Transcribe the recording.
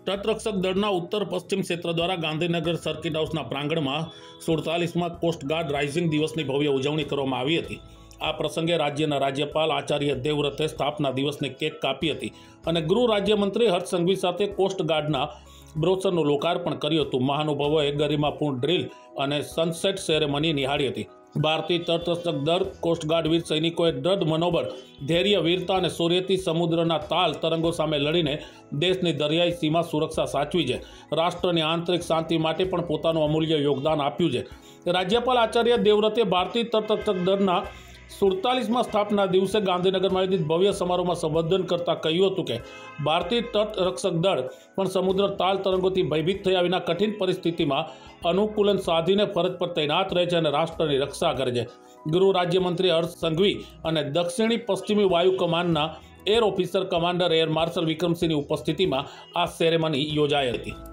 તટરક્ષક દળના ઉત્તર પશ્ચિમ ક્ષેત્ર દ્વારા ગાંધીનગર સર્કિટ હાઉસના પ્રાંગણમાં 47મા કોસ્ટગાર્ડ રાઇઝિંગ દિવસની ભવ્ય ઉજવણી કરવામાં આવી હતી। આ પ્રસંગે રાજ્યના રાજ્યપાલ આચાર્ય દેવવ્રતે સ્થાપના દિવસની કેક કાપી હતી અને ગૃહ રાજ્યમંત્રી હર્ષ સંઘવી સાથે કોસ્ટગાર્ડના બ્રોશરનું લોકાર્પણ કર્યું હતું। મહાનુભાવોએ ગરિમાપૂર્ણ ડ્રીલ અને સનસેટ સેરેમની નિહાળી હતી। ભારતીય તટરક્ષક દળ કોસ્ટગાર્ડ વીર સૈનિકોએ દ્રઢ મનોબળ, ધૈર્ય, વીરતા અને શૌર્યથી સમુદ્રના તાલ તરંગો સામે લડીને દેશની દરિયાઈ સીમા સુરક્ષા સાચવી છે। રાષ્ટ્રની આંતરિક શાંતિ માટે પણ પોતાનું અમૂલ્ય યોગદાન આપ્યું છે। રાજ્યપાલ આચાર્ય દેવવ્રતે ભારતીય તટરક્ષક દળના 47મા સ્થાપના દિવસે ગાંધીનગરમાં આયોજિત ભવ્ય સમારોહમાં સંબોધન કરતા કહ્યું હતું કે ભારતીય તટરક્ષક દળ પણ સમુદ્ર તાલ તરંગોથી ભયભીત થયા વિના કઠિન પરિસ્થિતિમાં અનુકૂલન સાધીને ફરજ પર તૈનાત રહે છે અને રાષ્ટ્રની રક્ષા કરે છે। ગૃહ રાજ્યમંત્રી હર્ષ સંઘવી અને દક્ષિણી પશ્ચિમી વાયુ કમાન્ડના air officer commander air marshal વિક્રમસિંહની ઉપસ્થિતિમાં આ સેરેમની યોજાઈ હતી।